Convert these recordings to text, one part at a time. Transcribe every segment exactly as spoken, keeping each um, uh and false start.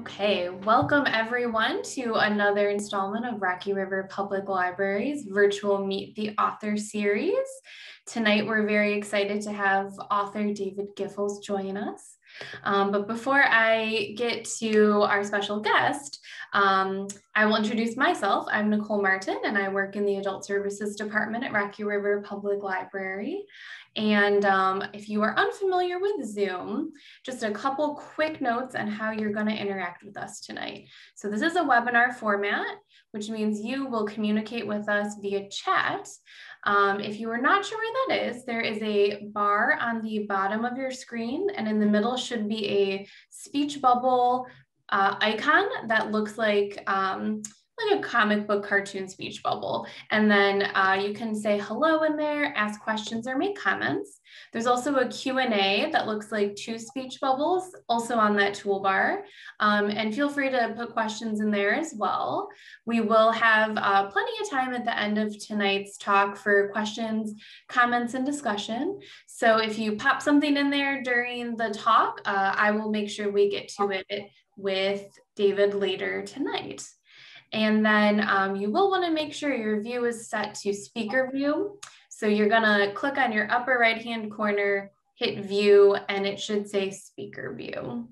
Okay, welcome everyone to another installment of Rocky River Public Library's virtual Meet the Author series. Tonight, we're very excited to have author David Giffels join us. Um, but before I get to our special guest, um, I will introduce myself. I'm Nicole Martin, and I work in the Adult Services Department at Rocky River Public Library. And um, if you are unfamiliar with Zoom, just a couple quick notes on how you're going to interact with us tonight. So this is a webinar format, which means you will communicate with us via chat. Um, if you are not sure where that is, there is a bar on the bottom of your screen, and in the middle should be a speech bubble uh, icon that looks like um, like a comic book cartoon speech bubble. And then uh, you can say hello in there, ask questions, or make comments. There's also a Q and A that looks like two speech bubbles also on that toolbar. Um, and feel free to put questions in there as well. We will have uh, plenty of time at the end of tonight's talk for questions, comments, and discussion. So if you pop something in there during the talk, uh, I will make sure we get to it with David later tonight. And then um, you will want to make sure your view is set to speaker view. So you're going to click on your upper right hand corner, hit view, and it should say speaker view.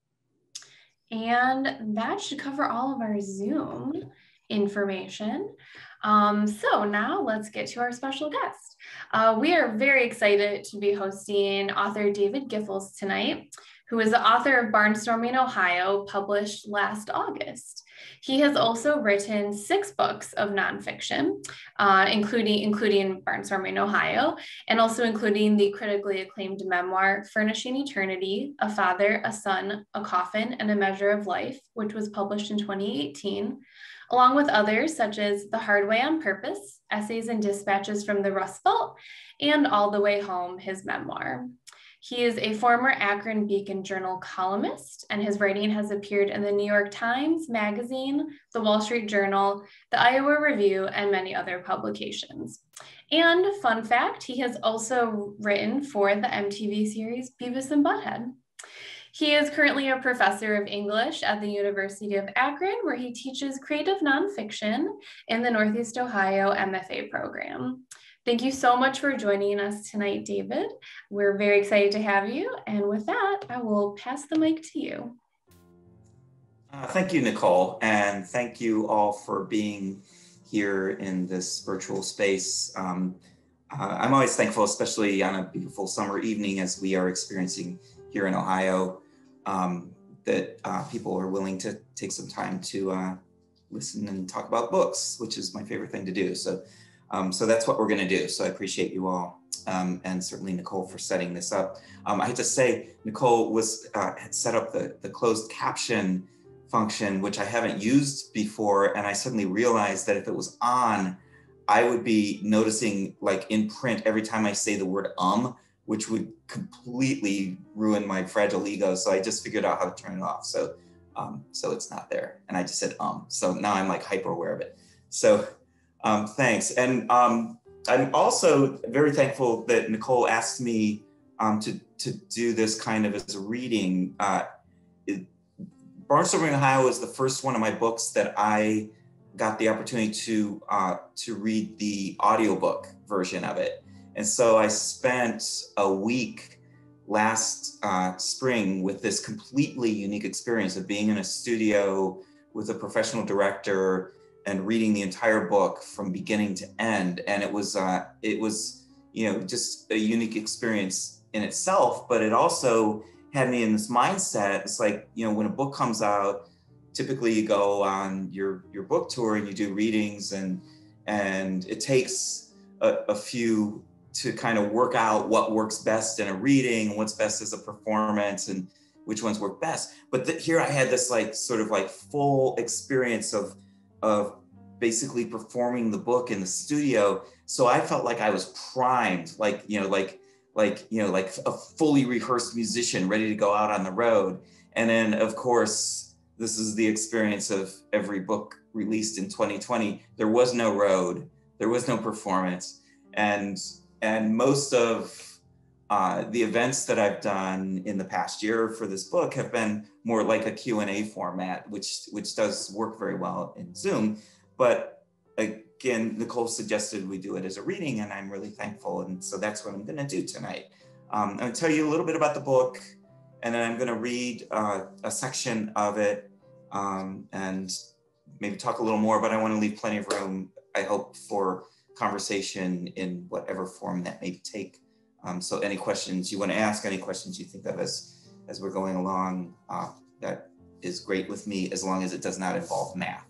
And that should cover all of our Zoom information. Um, so now let's get to our special guest. Uh, we are very excited to be hosting author David Giffels tonight, who is the author of Barnstorming Ohio, published last August. He has also written six books of nonfiction, uh, including, including Barnstorming Ohio, and also including the critically acclaimed memoir, Furnishing Eternity, A Father, a Son, a Coffin, and a Measure of Life, which was published in twenty eighteen, along with others such as The Hard Way on Purpose, Essays and Dispatches from the Rust Belt, and All the Way Home, his memoir. He is a former Akron Beacon Journal columnist, and his writing has appeared in the New York Times Magazine, the Wall Street Journal, the Iowa Review, and many other publications. And fun fact, he has also written for the M T V series Beavis and Butthead. He is currently a professor of English at the University of Akron, where he teaches creative nonfiction in the Northeast Ohio M F A program. Thank you so much for joining us tonight, David. We're very excited to have you. And with that, I will pass the mic to you. Uh, thank you, Nicole. And thank you all for being here in this virtual space. Um, uh, I'm always thankful, especially on a beautiful summer evening as we are experiencing here in Ohio, um, that uh, people are willing to take some time to uh, listen and talk about books, which is my favorite thing to do. So. Um, so that's what we're going to do. So I appreciate you all, um, and certainly Nicole for setting this up. Um, I have to say, Nicole was uh, had set up the, the closed caption function, which I haven't used before, and I suddenly realized that if it was on, I would be noticing, like in print, every time I say the word um, which would completely ruin my fragile ego. So I just figured out how to turn it off. So, um, so it's not there, and I just said um. So now I'm like hyper aware of it. So. Um, thanks. And um, I'm also very thankful that Nicole asked me um, to, to do this kind of as a reading. Uh, it, Barnstorming Ohio is the first one of my books that I got the opportunity to, uh, to read the audiobook version of it. And so I spent a week last uh, spring with this completely unique experience of being in a studio with a professional director and reading the entire book from beginning to end. And it was, uh, it was, you know, just a unique experience in itself, but it also had me in this mindset. It's like, you know, when a book comes out, typically you go on your, your book tour and you do readings, and, and it takes a, a few to kind of work out what works best in a reading, what's best as a performance, and which ones work best. But the, here I had this like, sort of like full experience of of basically performing the book in the studio. So I felt like I was primed, like, you know, like, like, you know, like a fully rehearsed musician ready to go out on the road. And then of course, this is the experience of every book released in twenty twenty. There was no road, there was no performance. And, and most of uh, the events that I've done in the past year for this book have been more like a Q and A format, which, which does work very well in Zoom. But again, Nicole suggested we do it as a reading, and I'm really thankful. And so that's what I'm gonna do tonight. Um, I'm gonna tell you a little bit about the book, and then I'm gonna read uh, a section of it um, and maybe talk a little more, but I wanna leave plenty of room, I hope, for conversation in whatever form that may take. Um, so any questions you wanna ask, any questions you think of as, as we're going along, uh, that is great with me, as long as it does not involve math.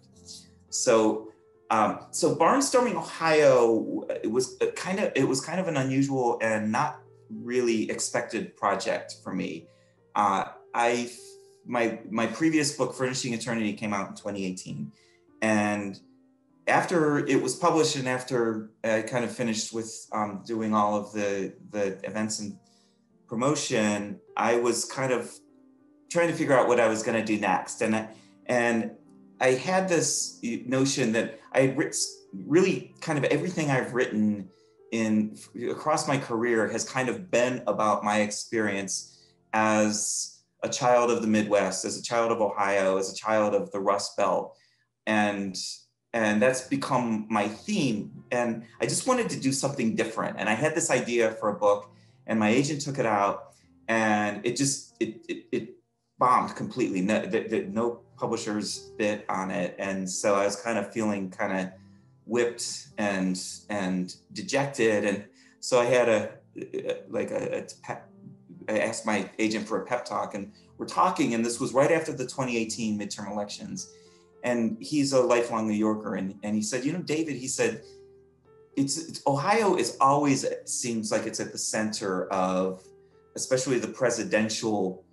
So, um, so Barnstorming Ohio, it was a kind of it was kind of an unusual and not really expected project for me. Uh, I my my previous book, Furnishing Eternity, came out in twenty eighteen, and after it was published and after I kind of finished with um, doing all of the the events and promotion, I was kind of trying to figure out what I was going to do next, and I, and I had this notion that I had written, really kind of everything I've written in across my career has kind of been about my experience as a child of the Midwest, as a child of Ohio, as a child of the Rust Belt. And, and that's become my theme. And I just wanted to do something different. And I had this idea for a book, and my agent took it out, and it just, it, it, it bombed completely. No, the, the, no publishers bit on it. And so I was kind of feeling kind of whipped and and dejected. And so I had a, like a, a pep, I asked my agent for a pep talk, and we're talking, and this was right after the twenty eighteen midterm elections. And he's a lifelong New Yorker. And, and he said, you know, David, he said, it's, it's Ohio is always, it seems like it's at the center of, especially the presidential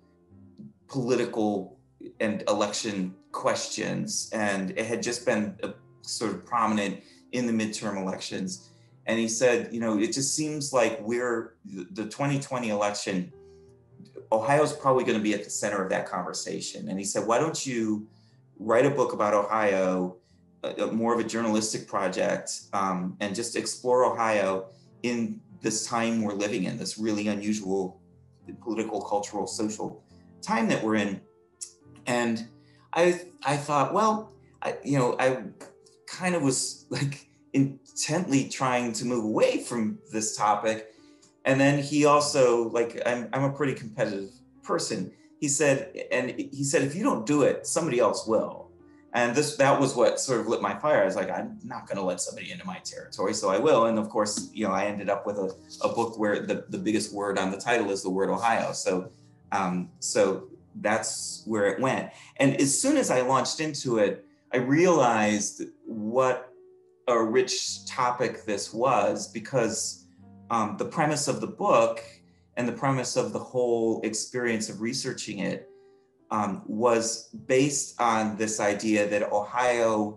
political and election questions. And it had just been a, sort of prominent in the midterm elections. And he said, you know, it just seems like we're, the twenty twenty election, Ohio's probably going to be at the center of that conversation. And he said, why don't you write a book about Ohio, a, a more of a journalistic project, um, and just explore Ohio in this time we're living in, this really unusual political, cultural, social time that we're in. And I, I thought, well, I, you know, I kind of was like intently trying to move away from this topic. And then he also, like, I'm, I'm a pretty competitive person. He said, and he said, if you don't do it, somebody else will. And this, that was what sort of lit my fire. I was like, I'm not going to let somebody into my territory, so I will. And of course, you know, I ended up with a, a book where the, the biggest word on the title is the word Ohio. So, um, so that's where it went. And as soon as I launched into it, I realized what a rich topic this was, because um, the premise of the book and the premise of the whole experience of researching it um, was based on this idea that Ohio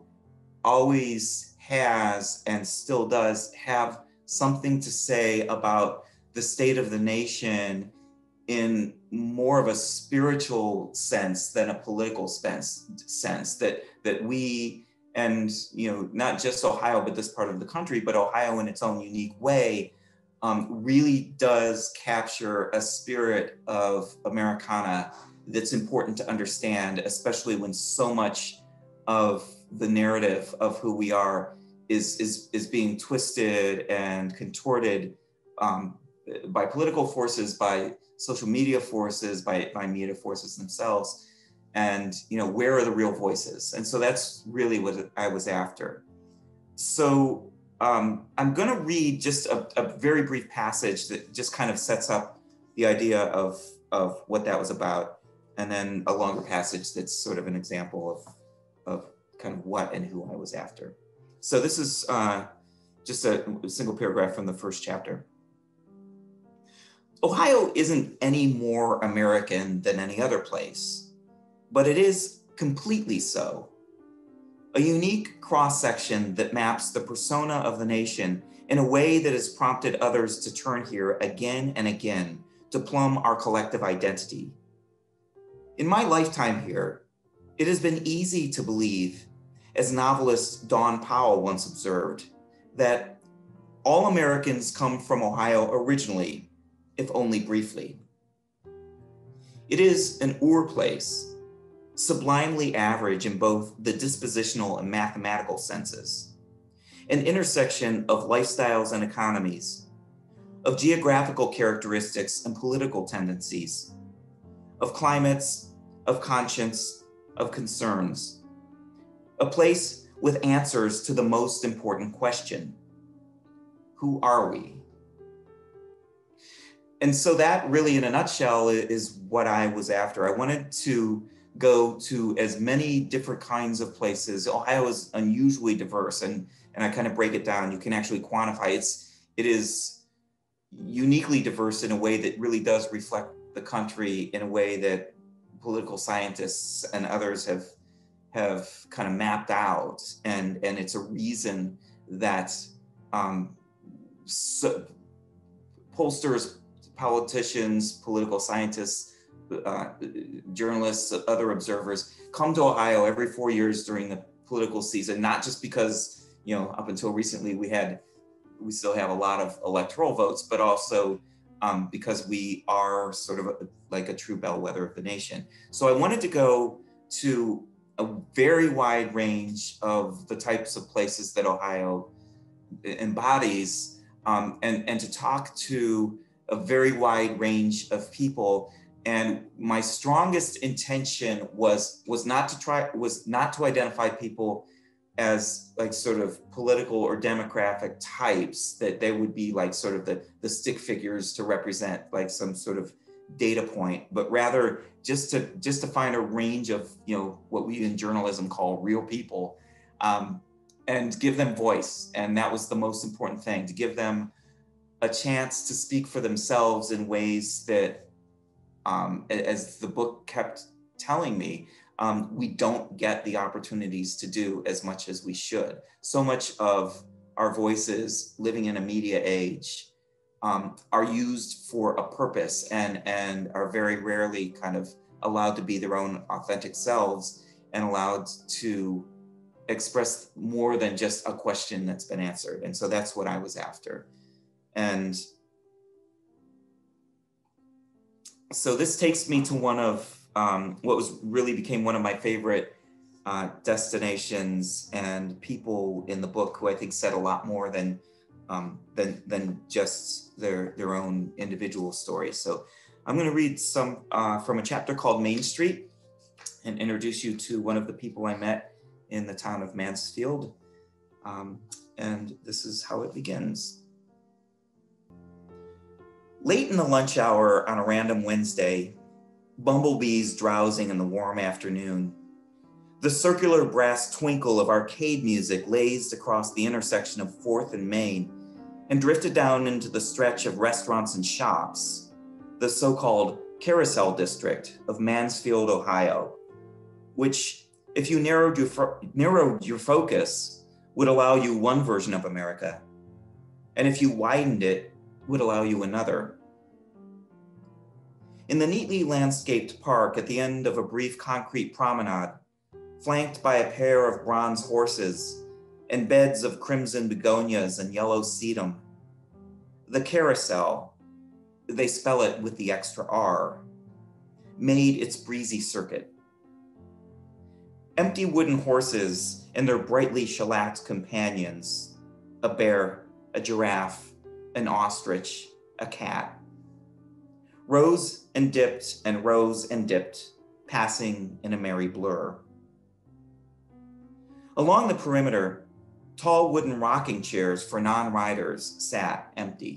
always has and still does have something to say about the state of the nation in more of a spiritual sense than a political sense, sense that, that we, and you know, not just Ohio, but this part of the country, but Ohio in its own unique way, um, really does capture a spirit of Americana that's important to understand, especially when so much of the narrative of who we are is, is, is being twisted and contorted um, by political forces, by social media forces, by, by media forces themselves. And, you know, where are the real voices? And so that's really what I was after. So um, I'm gonna read just a, a very brief passage that just kind of sets up the idea of, of what that was about. And then a longer passage that's sort of an example of, of kind of what and who I was after. So this is uh, just a, a single paragraph from the first chapter. Ohio isn't any more American than any other place, but it is completely so. A unique cross-section that maps the persona of the nation in a way that has prompted others to turn here again and again to plumb our collective identity. In my lifetime here, it has been easy to believe, as novelist Dawn Powell once observed, that all Americans come from Ohio originally, if only briefly. It is an Ur place, sublimely average in both the dispositional and mathematical senses, an intersection of lifestyles and economies, of geographical characteristics and political tendencies, of climates, of conscience, of concerns, a place with answers to the most important question: who are we? And so that really, in a nutshell, is what I was after. I wanted to go to as many different kinds of places. Ohio is unusually diverse, and, and I kind of break it down. You can actually quantify it's, it is uniquely diverse in a way that really does reflect the country in a way that political scientists and others have have kind of mapped out, and and it's a reason that um, so pollsters, politicians, political scientists, uh, journalists, other observers come to Ohio every four years during the political season, not just because, you know, up until recently we had we still have a lot of electoral votes, but also um, because we are sort of a, like a true bellwether of the nation. So I wanted to go to a very wide range of the types of places that Ohio embodies, um, and, and to talk to a very wide range of people. And my strongest intention was, was not to try, was not to identify people as like sort of political or demographic types, that they would be like sort of the, the stick figures to represent like some sort of data point, but rather just to just to find a range of, you know, what we in journalism call real people, um, and give them voice. And that was the most important thing, to give them a chance to speak for themselves in ways that, um, as the book kept telling me, Um, we don't get the opportunities to do as much as we should. So much of our voices living in a media age um, are used for a purpose, and, and are very rarely kind of allowed to be their own authentic selves and allowed to express more than just a question that's been answered. And so that's what I was after. And so this takes me to one of Um, what was really became one of my favorite uh, destinations and people in the book, who I think said a lot more than um, than than just their their own individual stories. So I'm going to read some uh, from a chapter called Main Street and introduce you to one of the people I met in the town of Mansfield. Um, and this is how it begins. Late in the lunch hour on a random Wednesday, bumblebees drowsing in the warm afternoon, the circular brass twinkle of arcade music lazed across the intersection of fourth and Main and drifted down into the stretch of restaurants and shops, the so-called Carousel District of Mansfield, Ohio, which, if you narrowed your, fo- narrowed your focus, would allow you one version of America, and if you widened it, would allow you another. In the neatly landscaped park at the end of a brief concrete promenade, flanked by a pair of bronze horses and beds of crimson begonias and yellow sedum, the Carousel, they spell it with the extra R, made its breezy circuit. Empty wooden horses and their brightly shellacked companions, a bear, a giraffe, an ostrich, a cat, rose and dipped and rose and dipped, passing in a merry blur. Along the perimeter, tall wooden rocking chairs for non-riders sat empty.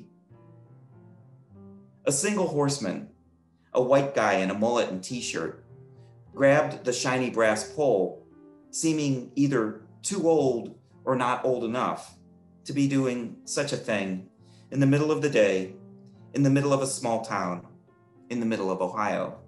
A single horseman, a white guy in a mullet and t-shirt, grabbed the shiny brass pole, seeming either too old or not old enough to be doing such a thing in the middle of the day, in the middle of a small town, in the middle of Ohio.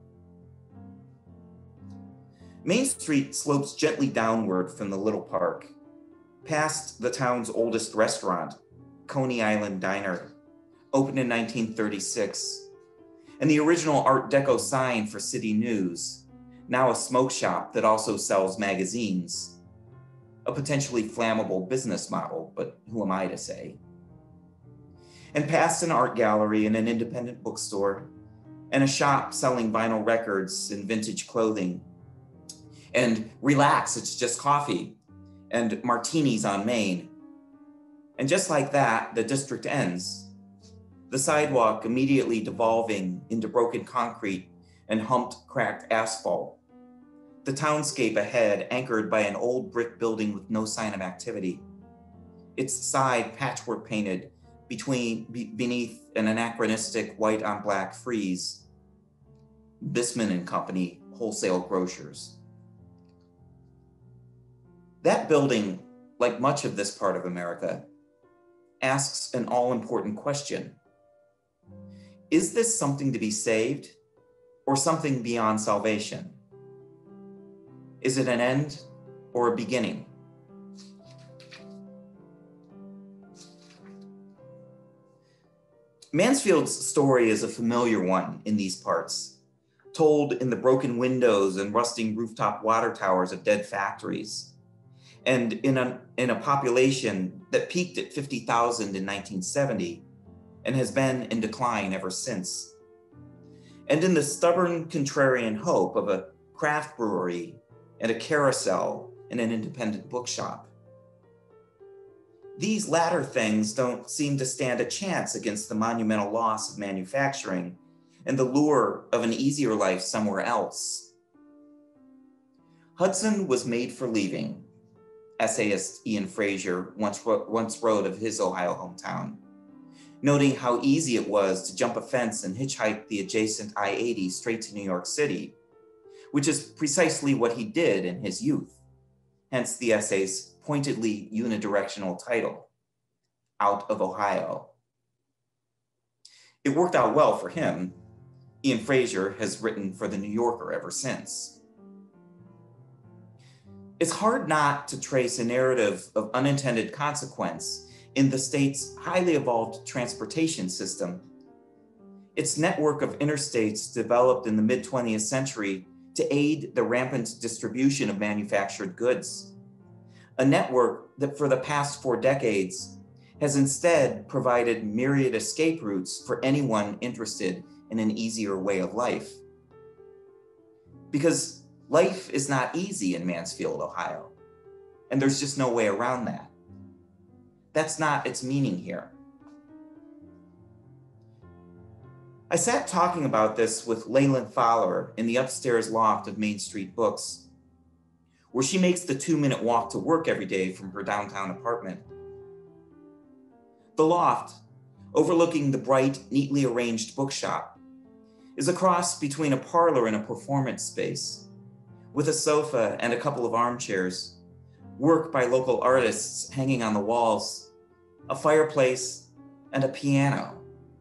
Main Street slopes gently downward from the little park, past the town's oldest restaurant, Coney Island Diner, opened in nineteen thirty-six, and the original Art Deco sign for City News, now a smoke shop that also sells magazines, a potentially flammable business model, but who am I to say? and past an art gallery and an independent bookstore, and a shop selling vinyl records and vintage clothing. And relax, it's just coffee, and martinis on Main. And just like that, the district ends. The sidewalk immediately devolving into broken concrete and humped, cracked asphalt. The townscape ahead anchored by an old brick building with no sign of activity. Its side patchwork painted between, be, beneath an anachronistic white on black frieze. Bisman and Company, wholesale grocers. That building, like much of this part of America, asks an all-important question. Is this something to be saved or something beyond salvation? Is it an end or a beginning? Mansfield's story is a familiar one in these parts, told in the broken windows and rusting rooftop water towers of dead factories, and in a, in a population that peaked at fifty thousand in nineteen seventy and has been in decline ever since. And in the stubborn contrarian hope of a craft brewery and a carousel and an independent bookshop. These latter things don't seem to stand a chance against the monumental loss of manufacturing and the lure of an easier life somewhere else. Hudson was made for leaving, essayist Ian Frazier once wrote, once wrote of his Ohio hometown, noting how easy it was to jump a fence and hitchhike the adjacent I eighty straight to New York City, which is precisely what he did in his youth, hence the essay's pointedly unidirectional title, Out of Ohio. It worked out well for him. Ian Frazier has written for The New Yorker ever since. It's hard not to trace a narrative of unintended consequence in the state's highly evolved transportation system. Its network of interstates developed in the mid twentieth century to aid the rampant distribution of manufactured goods. A network that for the past four decades has instead provided myriad escape routes for anyone interested in an easier way of life. Because life is not easy in Mansfield, Ohio, and there's just no way around that. That's not its meaning here. I sat talking about this with Leyland Fowler in the upstairs loft of Main Street Books, where she makes the two-minute walk to work every day from her downtown apartment. The loft, overlooking the bright, neatly arranged bookshop, is a cross between a parlor and a performance space, with a sofa and a couple of armchairs, work by local artists hanging on the walls, a fireplace, and a piano.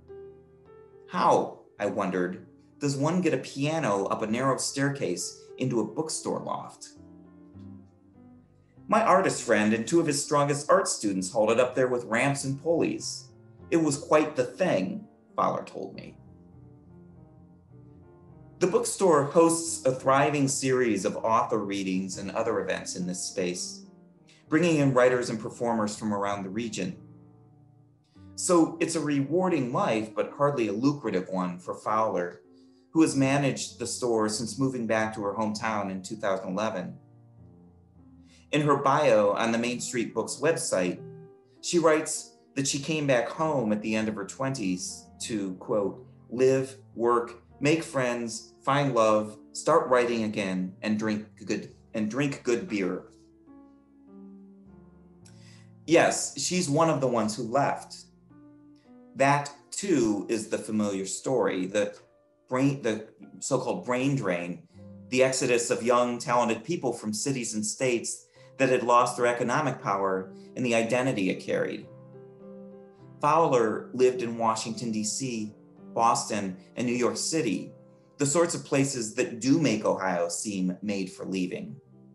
How, I wondered, does one get a piano up a narrow staircase into a bookstore loft? My artist friend and two of his strongest art students hauled it up there with ramps and pulleys. It was quite the thing, Fowler told me. The bookstore hosts a thriving series of author readings and other events in this space, bringing in writers and performers from around the region. So it's a rewarding life, but hardly a lucrative one for Fowler, who has managed the store since moving back to her hometown in two thousand eleven. In her bio on the Main Street Books website, she writes that she came back home at the end of her twenties to, quote, live, work, make friends, find love, start writing again, and drink good and drink good beer. Yes, she's one of the ones who left. That too is the familiar story, the brain, the so-called brain drain, the exodus of young, talented people from cities and states that had lost their economic power and the identity it carried. Fowler lived in Washington, D C, Boston, and New York City, the sorts of places that do make Ohio seem made for leaving.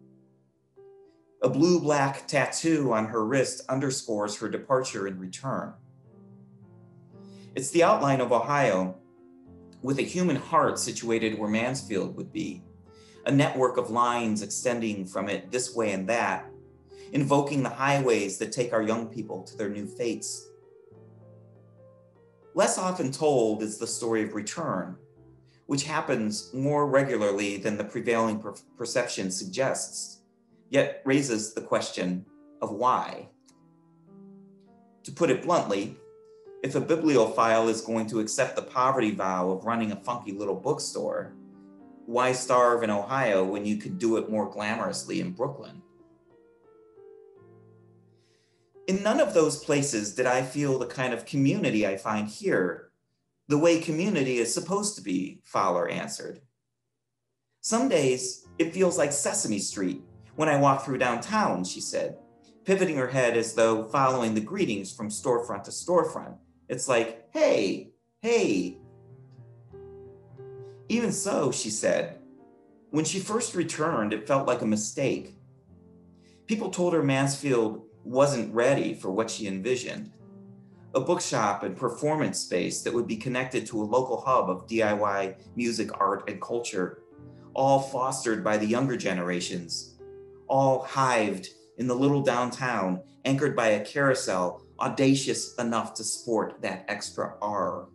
A blue-black tattoo on her wrist underscores her departure and return. It's the outline of Ohio, with a human heart situated where Mansfield would be, a network of lines extending from it this way and that, invoking the highways that take our young people to their new fates. Less often told is the story of return, which happens more regularly than the prevailing per- perception suggests, yet raises the question of why. To put it bluntly, if a bibliophile is going to accept the poverty vow of running a funky little bookstore, why starve in Ohio when you could do it more glamorously in Brooklyn? In none of those places did I feel the kind of community I find here, the way community is supposed to be, Fowler answered. Some days it feels like Sesame Street when I walk through downtown, she said, pivoting her head as though following the greetings from storefront to storefront. It's like, hey, hey. Even so, she said, when she first returned, it felt like a mistake. People told her Mansfield wasn't ready for what she envisioned. A bookshop and performance space that would be connected to a local hub of D I Y music, art, and culture, all fostered by the younger generations, all hived in the little downtown, anchored by a carousel audacious enough to sport that extra R.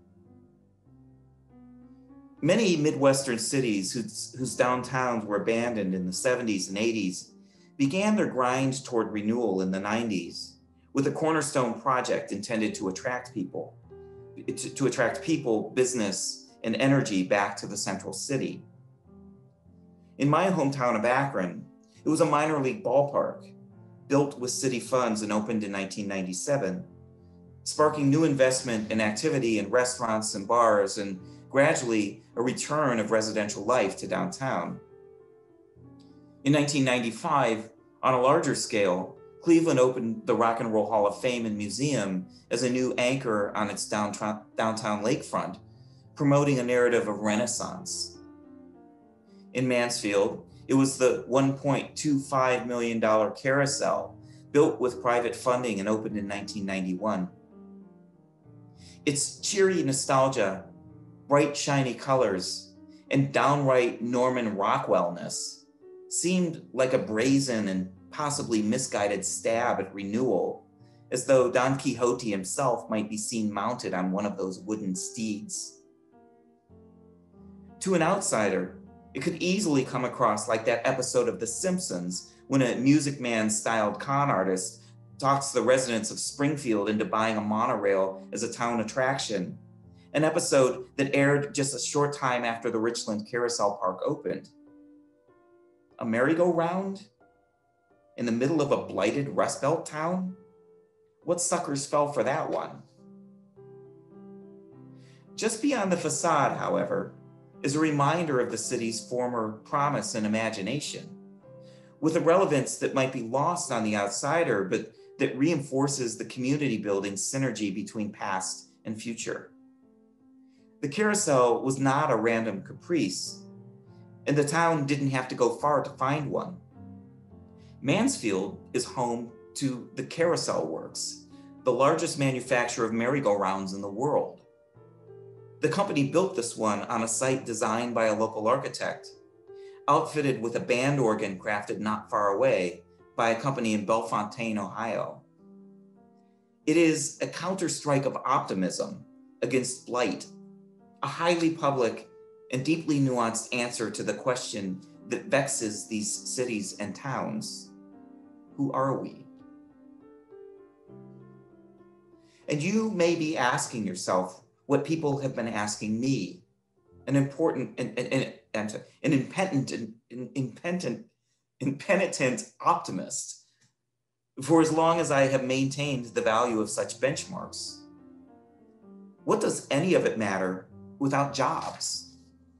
Many Midwestern cities whose, whose downtowns were abandoned in the seventies and eighties began their grind toward renewal in the nineties with a cornerstone project intended to attract people, to, to attract people, business, and energy back to the central city. In my hometown of Akron, it was a minor league ballpark built with city funds and opened in nineteen ninety-seven, sparking new investment and activity in restaurants and bars, and gradually a return of residential life to downtown. In nineteen ninety-five, on a larger scale, Cleveland opened the Rock and Roll Hall of Fame and Museum as a new anchor on its downtown, downtown lakefront, promoting a narrative of Renaissance. In Mansfield, it was the one point two five million dollars carousel built with private funding and opened in nineteen ninety-one. Its cheery nostalgia, bright shiny colors, and downright Norman Rockwell-ness seemed like a brazen and possibly misguided stab at renewal, as though Don Quixote himself might be seen mounted on one of those wooden steeds. To an outsider, it could easily come across like that episode of The Simpsons when a Music Man-styled con artist talks the residents of Springfield into buying a monorail as a town attraction, an episode that aired just a short time after the Richland Carousel Park opened. A merry-go-round? In the middle of a blighted Rust Belt town? What suckers fell for that one? Just beyond the facade, however, is a reminder of the city's former promise and imagination, with a relevance that might be lost on the outsider, but that reinforces the community building synergy between past and future. The carousel was not a random caprice, and the town didn't have to go far to find one. Mansfield is home to the Carousel Works, the largest manufacturer of merry-go-rounds in the world. The company built this one on a site designed by a local architect, outfitted with a band organ crafted not far away by a company in Bellefontaine, Ohio. It is a counterstrike of optimism against blight, a highly public and deeply nuanced answer to the question that vexes these cities and towns. Who are we? And you may be asking yourself what people have been asking me, an important and an, an, an impenitent, an impenitent, impenitent optimist, for as long as I have maintained the value of such benchmarks. What does any of it matter without jobs?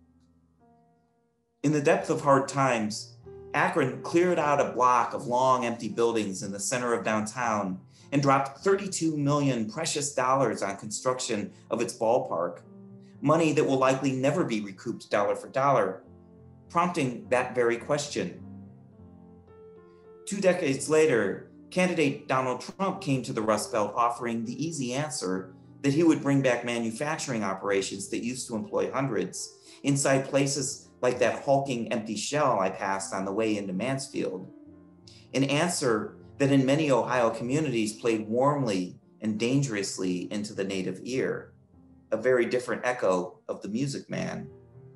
In the depth of hard times, Akron cleared out a block of long empty buildings in the center of downtown and dropped thirty-two million precious dollars on construction of its ballpark, money that will likely never be recouped dollar for dollar, prompting that very question. Two decades later, candidate Donald Trump came to the Rust Belt offering the easy answer that he would bring back manufacturing operations that used to employ hundreds inside places like that hulking empty shell I passed on the way into Mansfield. An answer that in many Ohio communities played warmly and dangerously into the native ear. a very different echo of the Music Man.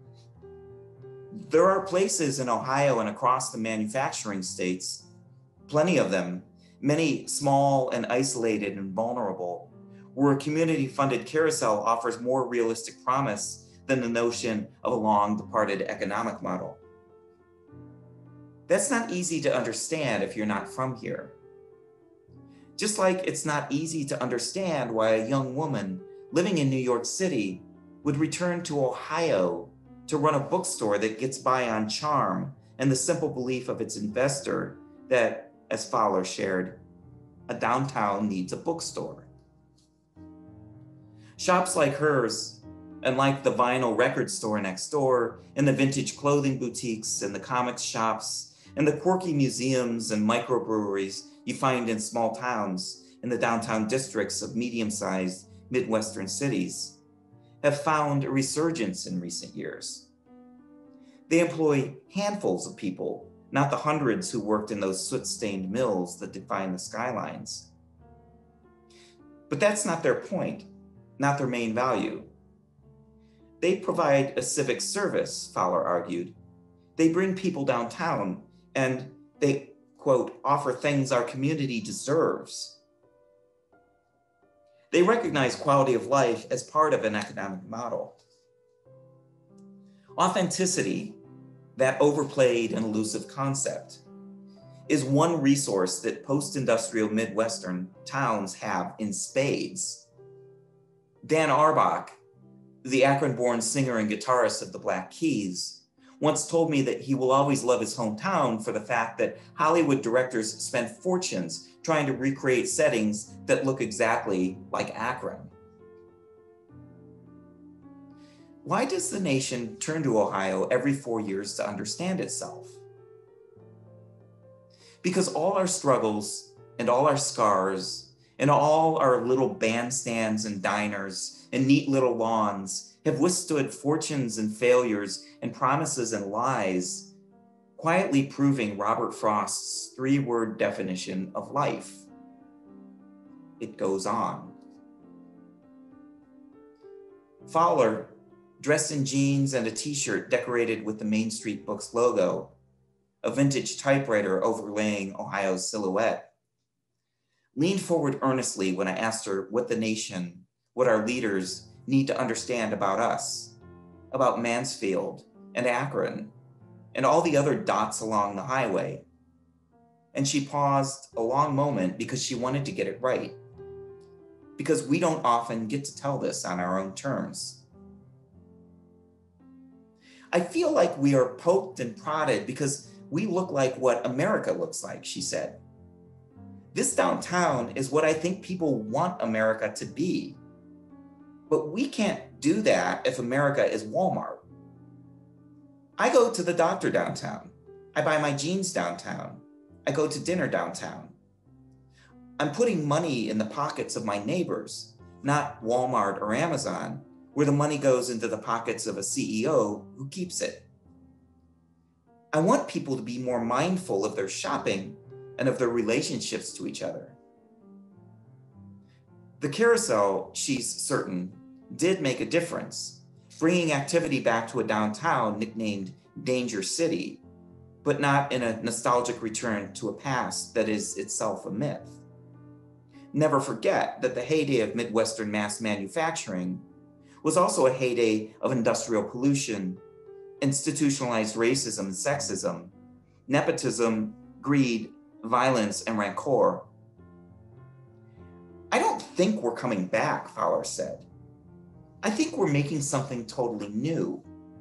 There are places in Ohio and across the manufacturing states, plenty of them, many small and isolated and vulnerable, where a community-funded carousel offers more realistic promise than the notion of a long-departed economic model. That's not easy to understand if you're not from here. Just like it's not easy to understand why a young woman living in New York City would return to Ohio to run a bookstore that gets by on charm and the simple belief of its investor that, as Fowler shared, a downtown needs a bookstore. Shops like hers, and like the vinyl record store next door, and the vintage clothing boutiques, and the comics shops, and the quirky museums and microbreweries you find in small towns in the downtown districts of medium-sized Midwestern cities, have found a resurgence in recent years. They employ handfuls of people, not the hundreds who worked in those soot-stained mills that define the skylines. But that's not their point, not their main value. They provide a civic service, Fowler argued. They bring people downtown and they, quote, offer things our community deserves. They recognize quality of life as part of an economic model. Authenticity, that overplayed and elusive concept, is one resource that post-industrial Midwestern towns have in spades. Dan Arbach, the Akron-born singer and guitarist of the Black Keys, once told me that he will always love his hometown for the fact that Hollywood directors spend fortunes trying to recreate settings that look exactly like Akron. Why does the nation turn to Ohio every four years to understand itself? Because all our struggles and all our scars and all our little bandstands and diners and neat little lawns have withstood fortunes and failures and promises and lies, quietly proving Robert Frost's three-word definition of life. It goes on. Fowler, dressed in jeans and a t-shirt decorated with the Main Street Books logo, a vintage typewriter overlaying Ohio's silhouette, leaned forward earnestly when I asked her what the nation, what our leaders need to understand about us, about Mansfield and Akron, and all the other dots along the highway. And she paused a long moment because she wanted to get it right. Because we don't often get to tell this on our own terms. I feel like we are poked and prodded because we look like what America looks like, she said. This downtown is what I think people want America to be. But we can't do that if America is Walmart. I go to the doctor downtown. I buy my jeans downtown. I go to dinner downtown. I'm putting money in the pockets of my neighbors, not Walmart or Amazon, where the money goes into the pockets of a C E O who keeps it. I want people to be more mindful of their shopping and of their relationships to each other. The carousel, she's certain, did make a difference, bringing activity back to a downtown nicknamed Danger City, but not in a nostalgic return to a past that is itself a myth. Never forget that the heyday of Midwestern mass manufacturing was also a heyday of industrial pollution, institutionalized racism and sexism, nepotism, greed, violence, and rancor. I don't think we're coming back, Fowler said. I think we're making something totally new.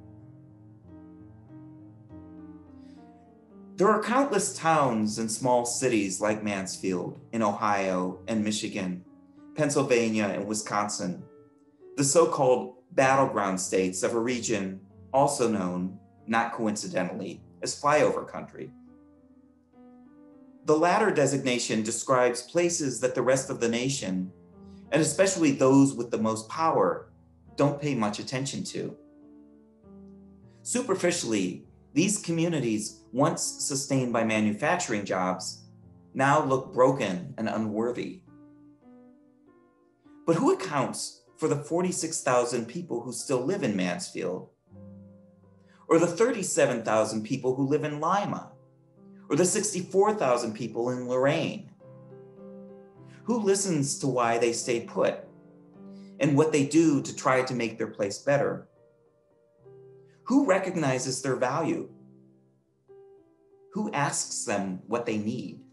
There are countless towns and small cities like Mansfield in Ohio and Michigan, Pennsylvania and Wisconsin, the so-called battleground states of a region also known, not coincidentally, as flyover country. The latter designation describes places that the rest of the nation, and especially those with the most power, don't pay much attention to. Superficially, these communities, once sustained by manufacturing jobs, now look broken and unworthy. But who accounts for the forty-six thousand people who still live in Mansfield, or the thirty-seven thousand people who live in Lima, or the sixty-four thousand people in Lorraine? Who listens to why they stay put and what they do to try to make their place better? Who recognizes their value? Who asks them what they need?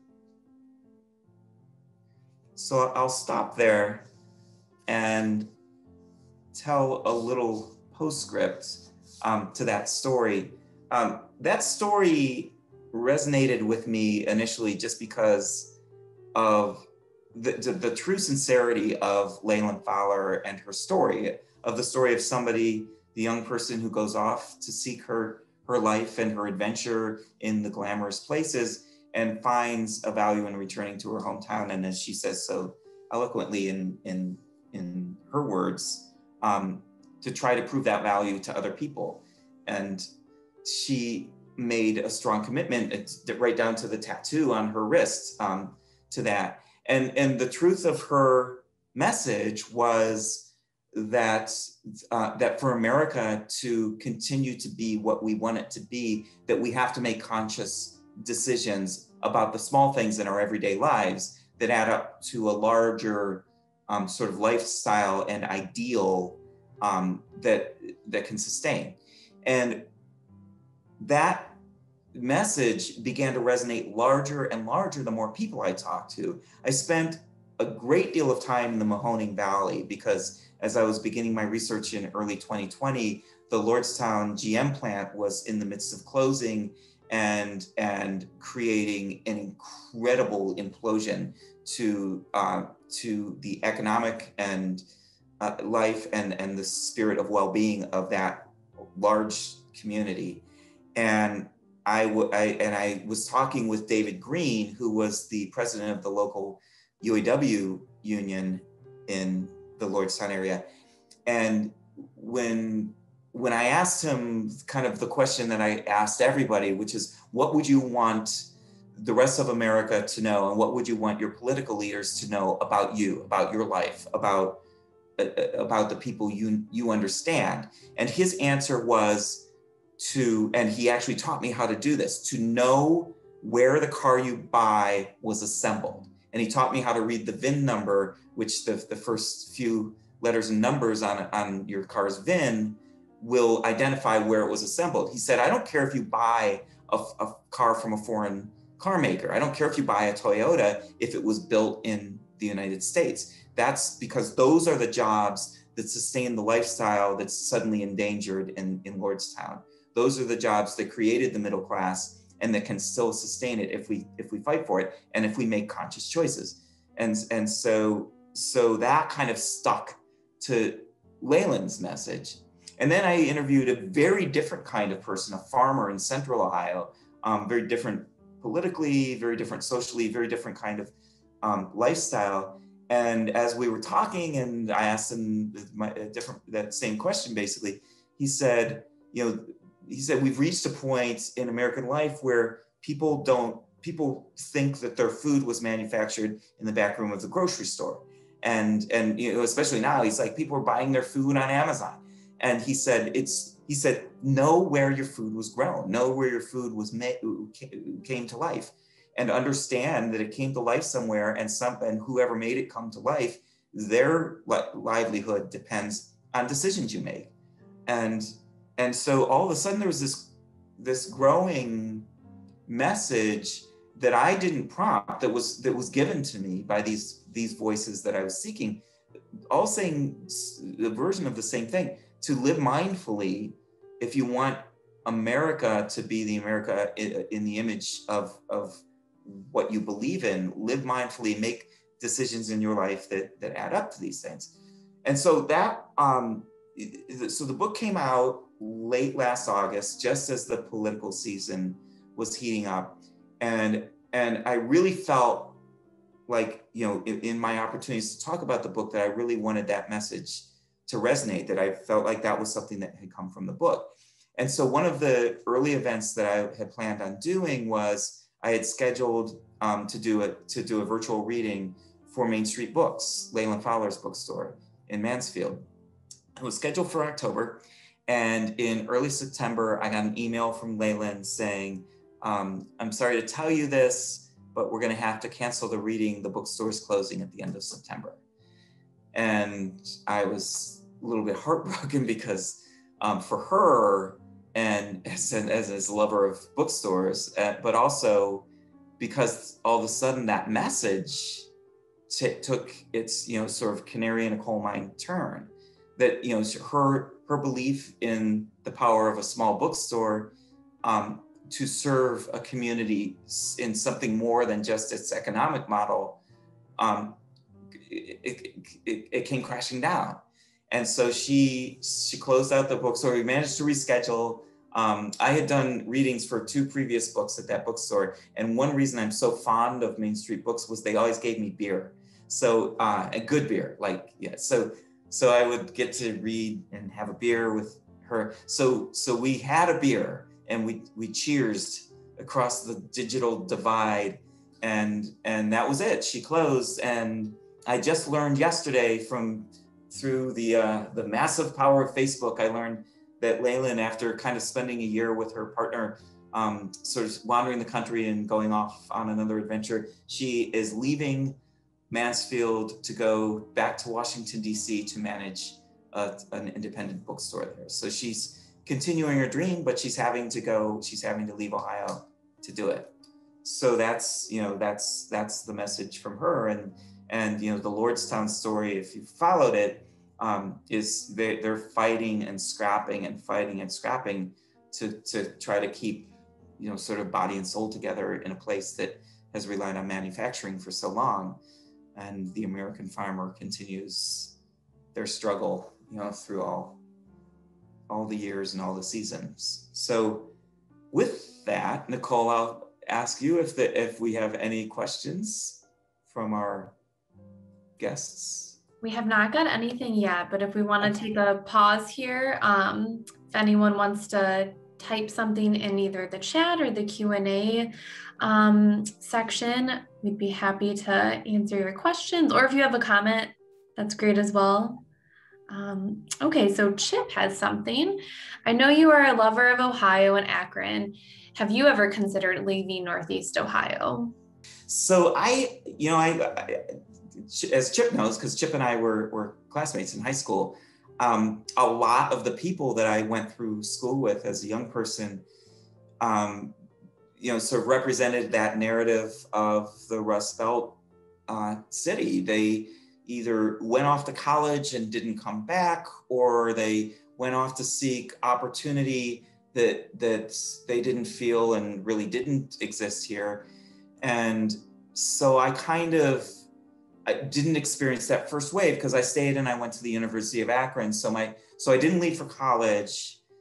So I'll stop there and tell a little postscript um, to that story. Um, that story resonated with me initially just because of the, the, the true sincerity of Leyland Fowler and her story, of the story of somebody, the young person who goes off to seek her, her life and her adventure in the glamorous places and finds a value in returning to her hometown. And as she says so eloquently in, in, in her words, um, to try to prove that value to other people. And she made a strong commitment right down to the tattoo on her wrist um, to that. And, and the truth of her message was that, uh, that for America to continue to be what we want it to be, that we have to make conscious decisions about the small things in our everyday lives that add up to a larger um, sort of lifestyle and ideal um, that, that can sustain. And that message began to resonate larger and larger the more people I talked to. I spent a great deal of time in the Mahoning Valley because as I was beginning my research in early twenty twenty, the Lordstown G M plant was in the midst of closing and, and creating an incredible implosion to, uh, to the economic and uh, life and, and the spirit of well-being of that large community. And I, w I, and I was talking with David Green, who was the president of the local U A W union in the Lordstown area. And when, when I asked him kind of the question that I asked everybody, which is, what would you want the rest of America to know? And what would you want your political leaders to know about you, about your life, about, uh, about the people you, you understand? And his answer was, to, and he actually taught me how to do this, to know where the car you buy was assembled. And he taught me how to read the V I N number, which the, the first few letters and numbers on, on your car's V I N will identify where it was assembled. He said, I don't care if you buy a, a car from a foreign car maker. I don't care if you buy a Toyota if it was built in the United States. That's because those are the jobs that sustain the lifestyle that's suddenly endangered in, in Lordstown. Those are the jobs that created the middle class and that can still sustain it if we if we fight for it and if we make conscious choices. And, and so, so that kind of stuck to Leyland's message. And then I interviewed a very different kind of person, a farmer in central Ohio, um, very different politically, very different socially, very different kind of um, lifestyle. And as we were talking and I asked him my, a different, that same question basically, he said, you know, he said, we've reached a point in American life where people don't, people think that their food was manufactured in the back room of the grocery store. And, and you know, especially now, he's like, people are buying their food on Amazon. And he said, it's, he said, know where your food was grown, know where your food was made, came to life, and understand that it came to life somewhere, and some, and whoever made it come to life, their livelihood depends on decisions you make. And, and so all of a sudden there was this, this growing message that I didn't prompt, that was, that was given to me by these, these voices that I was seeking, all saying the version of the same thing: to live mindfully if you want America to be the America in the image of, of what you believe in. Live mindfully, make decisions in your life that, that add up to these things. And so that, um, so the book came out late last August, just as the political season was heating up. And, and I really felt like, you know, in, in my opportunities to talk about the book, that I really wanted that message to resonate, that I felt like that was something that had come from the book. And so one of the early events that I had planned on doing was I had scheduled um, to do a to do a virtual reading for Main Street Books, Leyland Fowler's bookstore. in Mansfield. It was scheduled for October, and in early September, I got an email from Leyland saying, um, I'm sorry to tell you this, but we're gonna have to cancel the reading. The bookstore is closing at the end of September. And I was a little bit heartbroken because um, for her, and as, as, as a lover of bookstores, uh, but also because all of a sudden that message t- took its, you know, sort of canary in a coal mine turn. That, you know, her her belief in the power of a small bookstore um, to serve a community in something more than just its economic model, um, it, it, it came crashing down. And so she she closed out the bookstore. We managed to reschedule. Um, I had done readings for two previous books at that bookstore, and one reason I'm so fond of Main Street Books was they always gave me beer, so uh, a good beer, like yeah. So so I would get to read and have a beer with her. So so we had a beer, and we we cheersed across the digital divide, and and that was it. She closed, and I just learned yesterday from through the uh, the massive power of Facebook, I learned that Leyland, after kind of spending a year with her partner, um, sort of wandering the country and going off on another adventure, she is leaving Mansfield to go back to Washington, D C to manage a, an independent bookstore there. So she's continuing her dream, but she's having to go, she's having to leave Ohio to do it. So that's, you know, that's that's the message from her. And And, you know, the Lordstown story, if you followed it, um, is they, they're fighting and scrapping and fighting and scrapping to, to try to keep, you know, sort of body and soul together in a place that has relied on manufacturing for so long. And the American farmer continues their struggle, you know, through all, all the years and all the seasons. So with that, Nicole, I'll ask you if, the, if we have any questions from our guests. We have not got anything yet, but if we want to take a pause here, um, if anyone wants to type something in either the chat or the Q and A um, section, we'd be happy to answer your questions. Or if you have a comment, that's great as well. Um, okay, so Chip has something. I know you are a lover of Ohio and Akron. Have you ever considered leaving Northeast Ohio? So I, you know, I, I as Chip knows, because Chip and I were, were classmates in high school, um, a lot of the people that I went through school with as a young person, um, you know, sort of represented that narrative of the Rust Belt uh, city. They either went off to college and didn't come back, or they went off to seek opportunity that, that they didn't feel and really didn't exist here. And so I kind of, I didn't experience that first wave because I stayed and I went to the University of Akron. So my, so I didn't leave for college,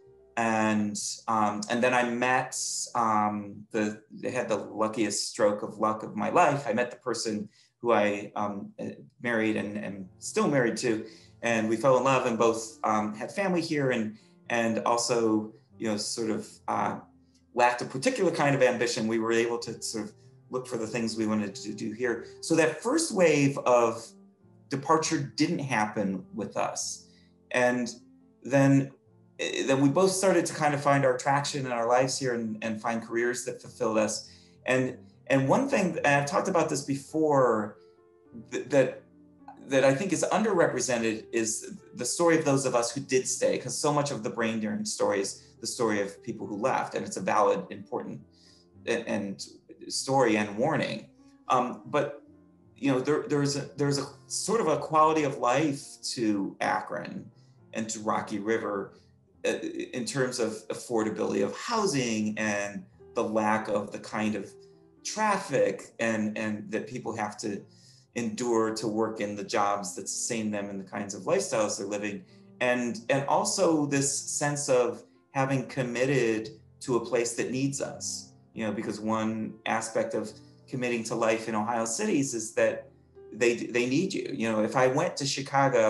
and um, and then I met um, the, they had the luckiest stroke of luck of my life. I met the person who I um, married and, and still married to, and we fell in love and both um, had family here, and and also, you know, sort of uh, lacked a particular kind of ambition. We were able to sort of look for the things we wanted to do here. So that first wave of departure didn't happen with us. And then, then we both started to kind of find our traction in our lives here and, and find careers that fulfilled us. And, and one thing, and I've talked about this before, that, that, that I think is underrepresented is the story of those of us who did stay, because so much of the brain drain story is the story of people who left, and it's a valid, important, and story and warning. Um, but you know, there, there's a there's a sort of a quality of life to Akron and to Rocky River uh, in terms of affordability of housing and the lack of the kind of traffic and and that people have to endure to work in the jobs that sustain them and the kinds of lifestyles they're living, and and also this sense of having committed to a place that needs us. You know, because one aspect of committing to life in Ohio cities is that they they need you. You know, if I went to Chicago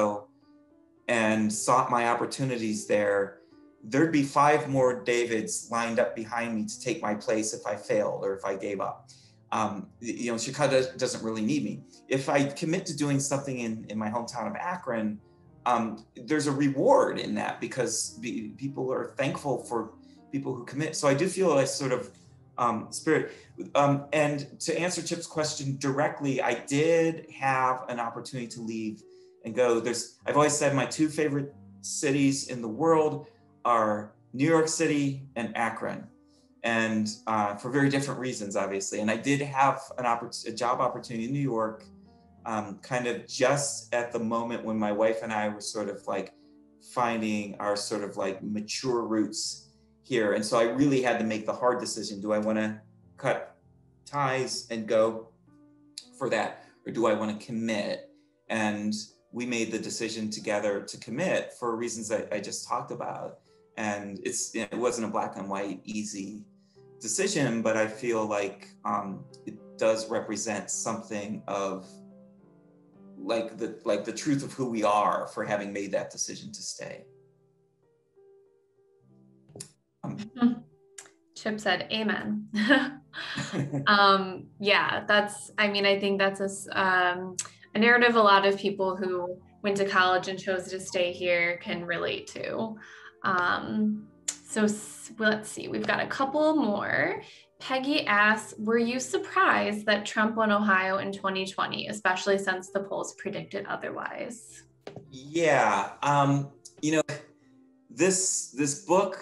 and sought my opportunities there, there'd be five more Davids lined up behind me to take my place if I failed or if I gave up. Um, you know, Chicago doesn't really need me. If I commit to doing something in, in my hometown of Akron, um, there's a reward in that because be, people are thankful for people who commit. So I do feel a sort of um, spirit. Um, and to answer Chip's question directly, I did have an opportunity to leave and go. There's, I've always said my two favorite cities in the world are New York City and Akron, and uh, for very different reasons, obviously. And I did have an oppor- a job opportunity in New York, um, kind of just at the moment when my wife and I were sort of like finding our sort of like mature roots here. And so I really had to make the hard decision. Do I want to cut ties and go for that, or do I want to commit? And we made the decision together to commit for reasons that I just talked about. And it's, it wasn't a black and white, easy decision, but I feel like um, it does represent something of like the, like the truth of who we are for having made that decision to stay. Um, Chip said, amen. um, yeah, that's, I mean, I think that's a, um, a narrative a lot of people who went to college and chose to stay here can relate to. Um, so let's see, we've got a couple more. Peggy asks, were you surprised that Trump won Ohio in twenty twenty, especially since the polls predicted otherwise? Yeah, um, you know, this, this book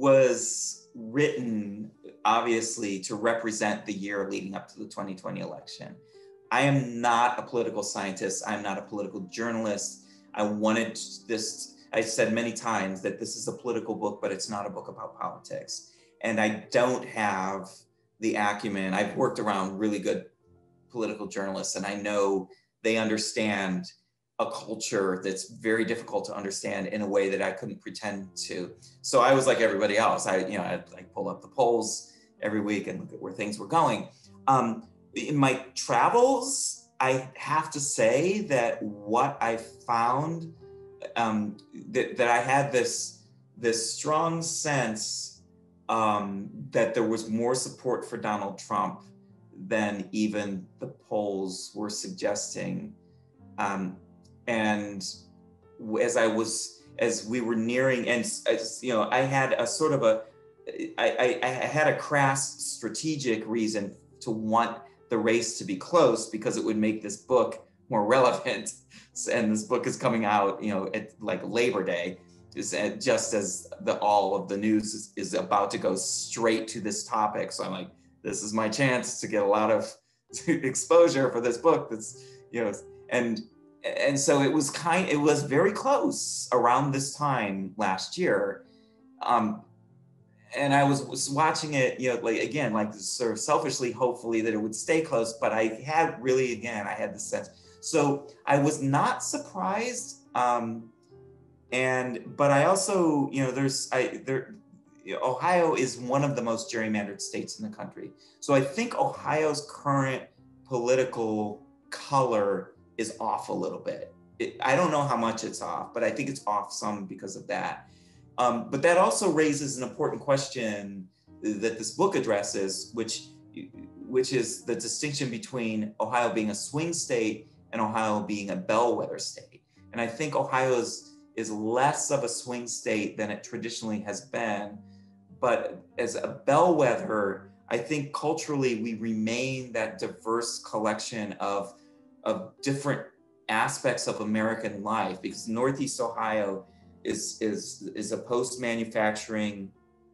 was written obviously to represent the year leading up to the twenty twenty election. I am not a political scientist. I'm not a political journalist. I wanted this, I said many times that this is a political book, but it's not a book about politics. And I don't have the acumen. I've worked around really good political journalists, and I know they understand a culture that's very difficult to understand in a way that I couldn't pretend to. So I was like everybody else. I, you know, I'd like pull up the polls every week and look at where things were going. Um, in my travels, I have to say that what I found, um, that, that I had this, this strong sense um, that there was more support for Donald Trump than even the polls were suggesting. Um, and as I was, as we were nearing, and as, you know, I had a sort of a, I, I, I had a crass strategic reason to want the race to be close because it would make this book more relevant. And this book is coming out, you know, at like Labor Day, just as the all of the news is, is about to go straight to this topic. So I'm like, this is my chance to get a lot of exposure for this book. That's, you know, and and so it was kind, it was very close around this time last year. Um, and I was, was watching it, you know, like, again, like sort of selfishly, hopefully that it would stay close, but I had really, again, I had the sense. So I was not surprised. Um, and, but I also, you know, there's, I, there, you know, Ohio is one of the most gerrymandered states in the country. So I think Ohio's current political color is off a little bit. It, I don't know how much it's off, but I think it's off some because of that. Um, but that also raises an important question that this book addresses, which, which is the distinction between Ohio being a swing state and Ohio being a bellwether state. And I think Ohio is, is less of a swing state than it traditionally has been. But as a bellwether, I think culturally we remain that diverse collection of, of different aspects of American life, because Northeast Ohio is, is, is a post-manufacturing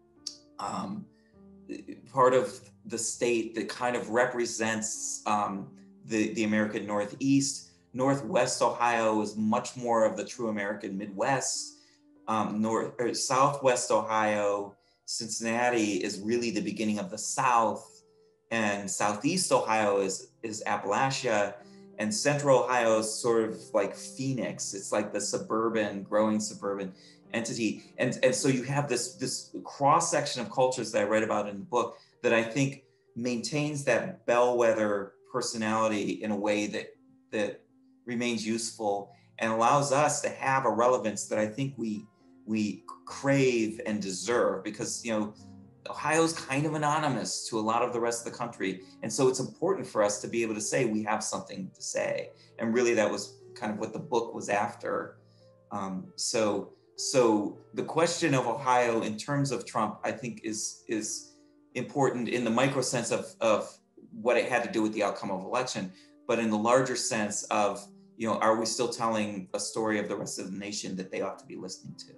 um, part of the state that kind of represents um, the, the American Northeast. Northwest Ohio is much more of the true American Midwest. Um, North, or Southwest Ohio, Cincinnati is really the beginning of the South, and Southeast Ohio is, is Appalachia, and Central Ohio is sort of like Phoenix. It's like the suburban, growing suburban entity. And, and so you have this, this cross-section of cultures that I write about in the book that I think maintains that bellwether personality in a way that, that remains useful and allows us to have a relevance that I think we, we crave and deserve, because, you know, Ohio's kind of anonymous to a lot of the rest of the country. And so it's important for us to be able to say we have something to say. And really that was kind of what the book was after. Um, so, so the question of Ohio in terms of Trump, I think is, is important in the micro sense of, of what it had to do with the outcome of election, but in the larger sense of, you know, are we still telling a story of the rest of the nation that they ought to be listening to?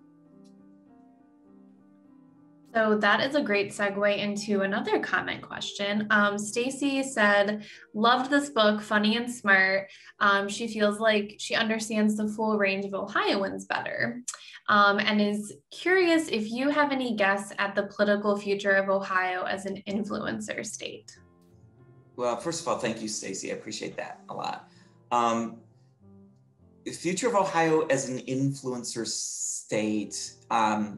So that is a great segue into another comment question. Um, Stacy said, loved this book, funny and smart. Um, she feels like she understands the full range of Ohioans better, um, and is curious if you have any guess at the political future of Ohio as an influencer state. Well, first of all, thank you, Stacy. I appreciate that a lot. Um, the future of Ohio as an influencer state, um,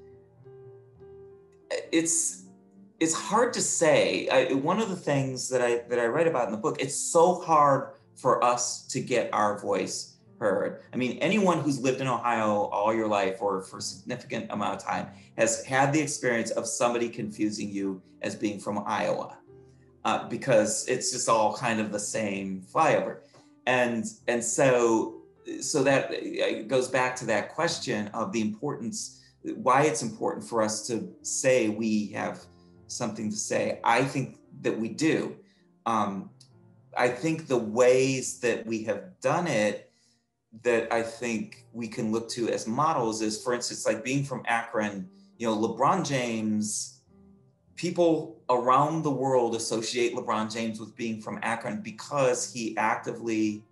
it's it's hard to say. I, one of the things that I that I write about in the book, it's so hard for us to get our voice heard. I mean, anyone who's lived in Ohio all your life or for a significant amount of time has had the experience of somebody confusing you as being from Iowa, uh, because it's just all kind of the same flyover. And and so so that goes back to that question of the importance, why it's important for us to say we have something to say. I think that we do. Um, I think the ways that we have done it that I think we can look to as models is, for instance, like being from Akron, you know, LeBron James, people around the world associate LeBron James with being from Akron because he actively,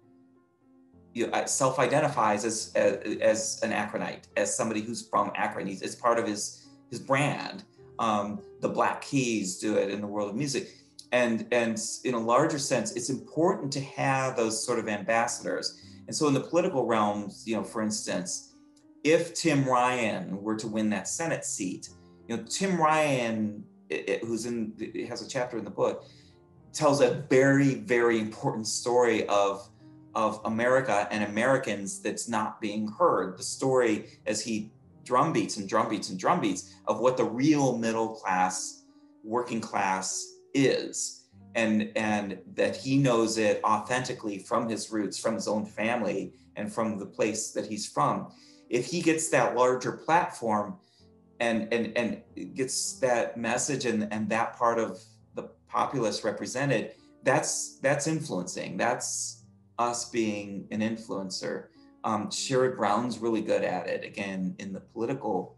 you know, self-identifies as, as as an Akronite, as somebody who's from Akron. He's, it's part of his his brand. Um, the Black Keys do it in the world of music, and and in a larger sense, it's important to have those sort of ambassadors. And so, in the political realms, you know, for instance, if Tim Ryan were to win that Senate seat, you know, Tim Ryan, it, it, who's in, it has a chapter in the book, tells a very very important story of. of America and Americans that's not being heard. The story as he drumbeats and drumbeats and drumbeats of what the real middle class, working class is. And, and that he knows it authentically from his roots, from his own family, and from the place that he's from. If he gets that larger platform and, and, and gets that message and, and that part of the populace represented, that's, that's influencing. That's us being an influencer. Um, Sherrod Brown's really good at it, again, in the political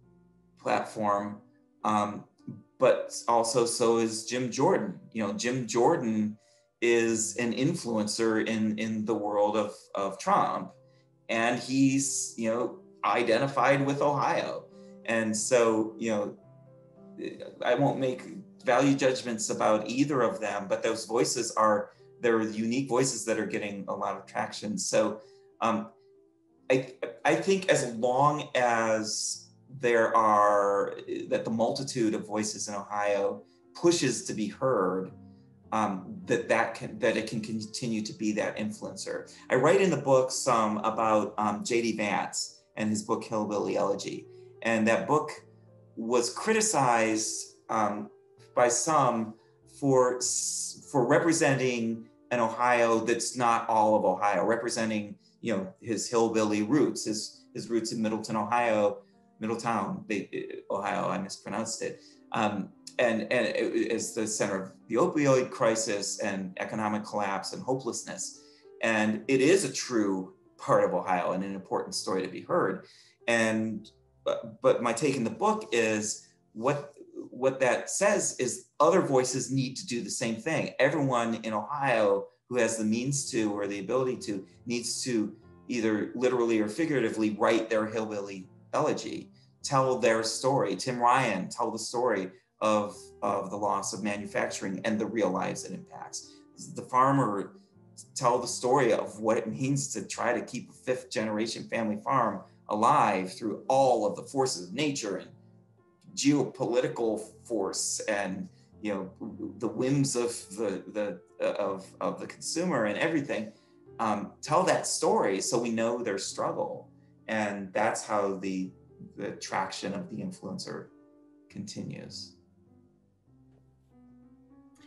platform, um, but also so is Jim Jordan. You know, Jim Jordan is an influencer in, in the world of, of Trump, and he's, you know, identified with Ohio. And so, you know, I won't make value judgments about either of them, but those voices are there are unique voices that are getting a lot of traction. So um, I, I think as long as there are, that the multitude of voices in Ohio pushes to be heard, um, that, that, can, that it can continue to be that influencer. I write in the book some about um, J D Vance and his book Hillbilly Elegy. And that book was criticized um, by some for, for representing an Ohio that's not all of Ohio, representing, you know, his hillbilly roots, his, his roots in Middleton, Ohio, Middletown, they, Ohio, I mispronounced it. Um, and, and it is the center of the opioid crisis and economic collapse and hopelessness. And it is a true part of Ohio and an important story to be heard. And, but, but my take in the book is what, what that says is other voices need to do the same thing. Everyone in Ohio who has the means to or the ability to needs to either literally or figuratively write their hillbilly elegy, tell their story. Tim Ryan, tell the story of, of the loss of manufacturing and the real lives it impacts. The farmer, tell the story of what it means to try to keep a fifth generation family farm alive through all of the forces of nature and geopolitical force and, you know, the whims of the, the of, of the consumer and everything. Um, tell that story so we know their struggle. And that's how the, the traction of the influencer continues. Yeah,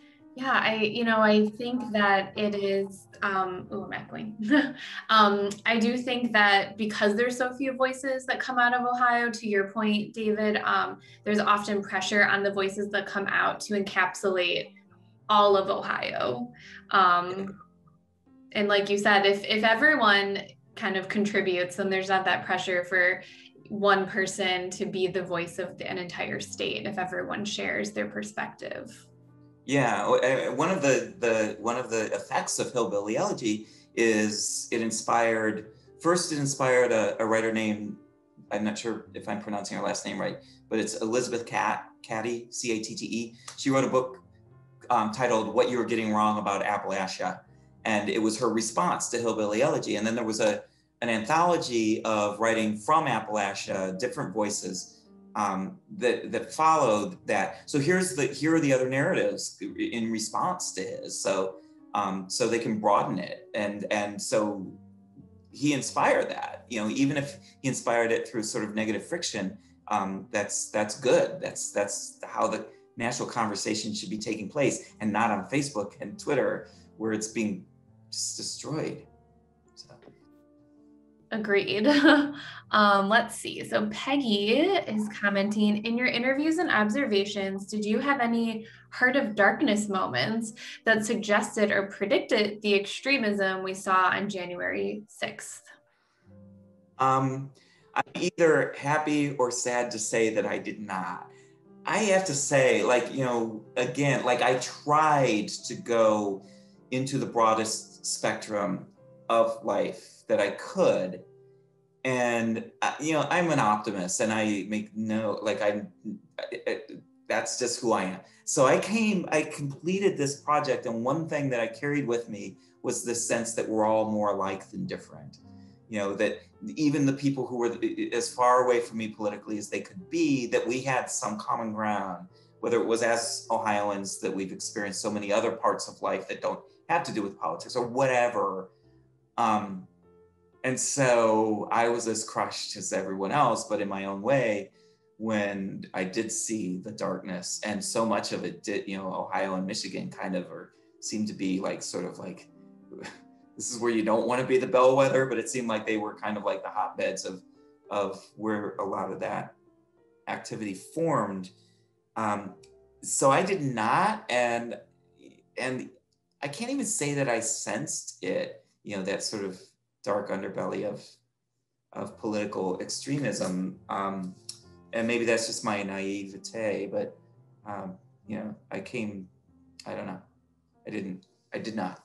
Yeah, I, you know, I think that it is, um, oh, I'm echoing. um, I do think that because there's so few voices that come out of Ohio, to your point, David, um, there's often pressure on the voices that come out to encapsulate all of Ohio. Um, and like you said, if if everyone kind of contributes, then there's not that pressure for one person to be the voice of an entire state if everyone shares their perspective. Yeah, one of the, the one of the effects of Hillbilly Elegy is it inspired, first it inspired a, a writer named, I'm not sure if I'm pronouncing her last name right, but it's Elizabeth Cat, Catty, C A T T E. She wrote a book um, titled What You Were Getting Wrong About Appalachia. And it was her response to Hillbilly Elegy. And then there was a an anthology of writing from Appalachia, different voices, Um, that that followed that. So here's the here are the other narratives in response to his. So um, so they can broaden it, and and so he inspired that. You know, even if he inspired it through sort of negative friction, um, that's that's good. That's that's how the national conversation should be taking place, and not on Facebook and Twitter where it's being just destroyed. So. Agreed. um, let's see. So Peggy is commenting, in your interviews and observations, did you have any heart of darkness moments that suggested or predicted the extremism we saw on January sixth? Um, I'm either happy or sad to say that I did not. I have to say, like, you know, again, like I tried to go into the broadest spectrum of life that I could. And, uh, you know, I'm an optimist and I make no, like I'm, it, that's just who I am. So I came, I completed this project, and one thing that I carried with me was this sense that we're all more alike than different. You know, that even the people who were as far away from me politically as they could be, that we had some common ground, whether it was as Ohioans that we've experienced so many other parts of life that don't have to do with politics or whatever. Um, and so I was as crushed as everyone else, but in my own way, when I did see the darkness, and so much of it did, you know, Ohio and Michigan kind of or seemed to be like sort of like, this is where you don't want to be the bellwether, but it seemed like they were kind of like the hotbeds of, of where a lot of that activity formed. Um, so I did not, and and I can't even say that I sensed it, you know, that sort of dark underbelly of of political extremism. Um, and maybe that's just my naivete, but um, you know, I came, I don't know, I didn't, I did not.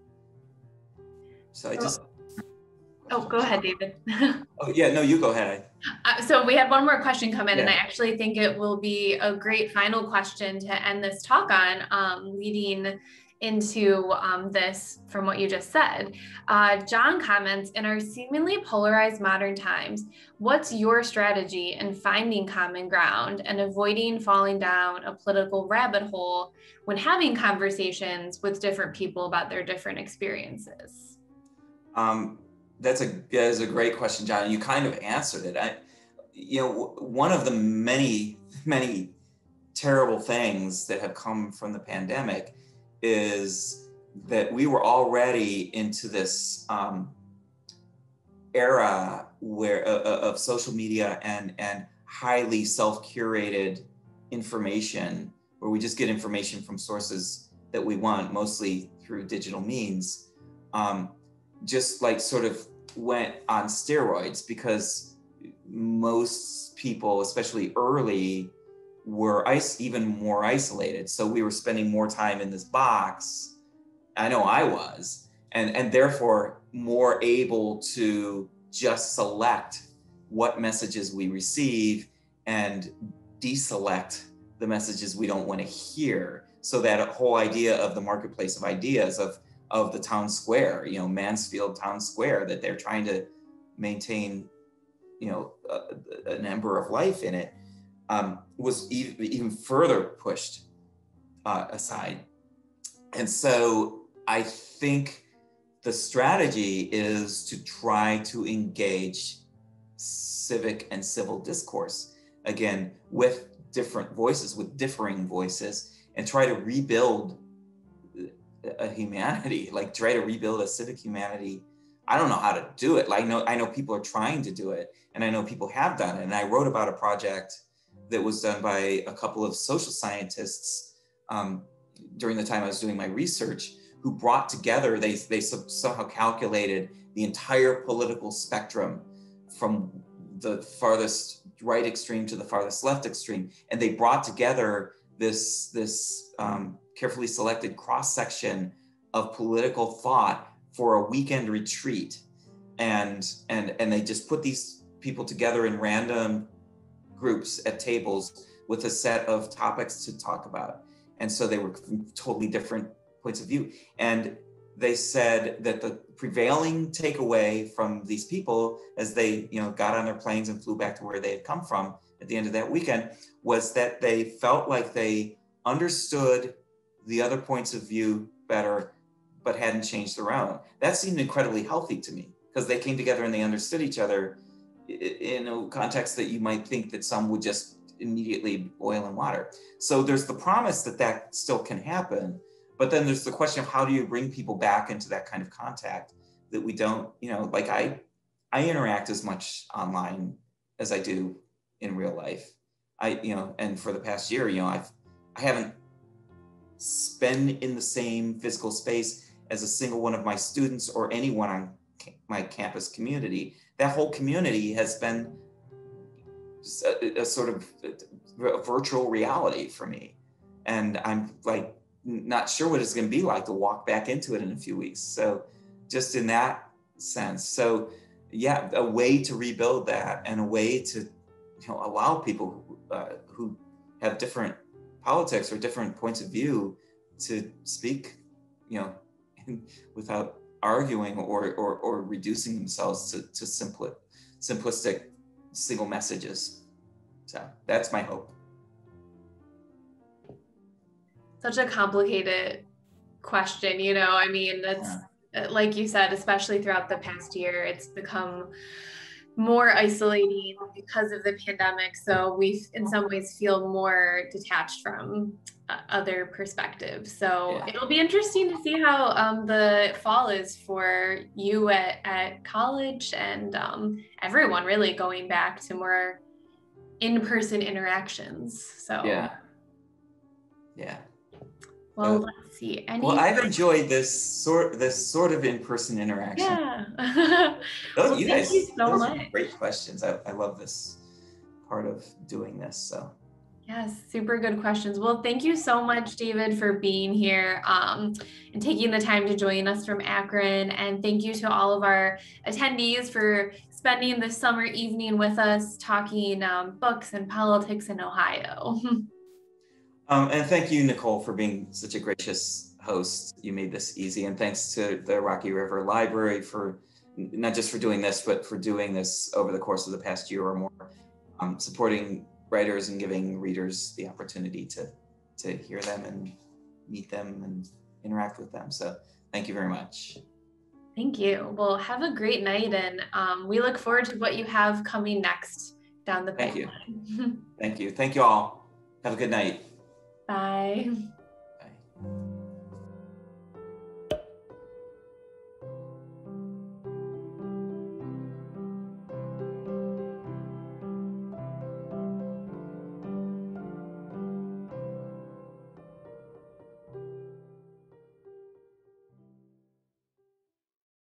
So I just. Oh, go ahead, David. Oh yeah, no, you go ahead. Uh, so we had one more question come in, Yeah. and I actually think it will be a great final question to end this talk on, um, leading into um, this from what you just said. Uh, John comments, in our seemingly polarized modern times, what's your strategy in finding common ground and avoiding falling down a political rabbit hole when having conversations with different people about their different experiences? Um, that's a that is a great question, John. You kind of answered it. I, you know, one of the many, many terrible things that have come from the pandemic is that we were already into this um, era where uh, of social media and and highly self-curated information, where we just get information from sources that we want, mostly through digital means, um, just like sort of went on steroids, because most people, especially early, were is- even more isolated. So we were spending more time in this box. I know I was, and, and therefore more able to just select what messages we receive and deselect the messages we don't want to hear. So that whole idea of the marketplace of ideas, of, of the town square, you know, Mansfield Town Square, that they're trying to maintain, you know, a, an ember of life in it, um, was even, even further pushed uh, aside. And so I think the strategy is to try to engage civic and civil discourse, again, with different voices, with differing voices, and try to rebuild a humanity, like try to rebuild a civic humanity. I don't know how to do it. Like, I know, I know people are trying to do it, and I know people have done it. And I wrote about a project that was done by a couple of social scientists um, during the time I was doing my research, who brought together, they, they somehow calculated the entire political spectrum from the farthest right extreme to the farthest left extreme. And they brought together this, this um, carefully selected cross-section of political thought for a weekend retreat. And, and, and they just put these people together in random groups at tables with a set of topics to talk about. And so they were totally different points of view. And they said that the prevailing takeaway from these people as they, you know, got on their planes and flew back to where they had come from at the end of that weekend was that they felt like they understood the other points of view better, but hadn't changed their own. That seemed incredibly healthy to me, because they came together and they understood each other in a context that you might think that some would just immediately oil and water. So there's the promise that that still can happen, but then there's the question of how do you bring people back into that kind of contact that we don't, you know, like I, I interact as much online as I do in real life. I, you know, and for the past year, you know, I've, I haven't been in the same physical space as a single one of my students or anyone on my campus community. That whole community has been a, a sort of a virtual reality for me. And I'm like, not sure what it's going to be like to walk back into it in a few weeks. So just in that sense. So yeah, a way to rebuild that and a way to, you know, allow people who, uh, who have different politics or different points of view to speak, you know, without arguing or, or, or reducing themselves to, to simpli- simplistic single messages. So that's my hope. Such a complicated question, you know, I mean, that's yeah. Like you said, especially throughout the past year, it's become more isolating because of the pandemic. So we, in some ways, feel more detached from uh, other perspectives. So yeah. It'll be interesting to see how um, the fall is for you at, at college and um, everyone really going back to more in-person interactions. So yeah, yeah. Well, uh, let's see. Any well, I've enjoyed this sort this sort of in-person interaction. Yeah. Those, well, you thank guys, you so those much. are great questions. I, I love this part of doing this. So. Yes, super good questions. Well, thank you so much, David, for being here um, and taking the time to join us from Akron. And thank you to all of our attendees for spending this summer evening with us talking um, books and politics in Ohio. Um, and thank you, Nicole, for being such a gracious host. You made this easy. And thanks to the Rocky River Library for not just for doing this, but for doing this over the course of the past year or more, um, supporting writers and giving readers the opportunity to, to hear them and meet them and interact with them. So thank you very much. Thank you. Well, have a great night. And um, we look forward to what you have coming next down the pipeline. Thank you. Thank you. Thank you all. Have a good night. Bye.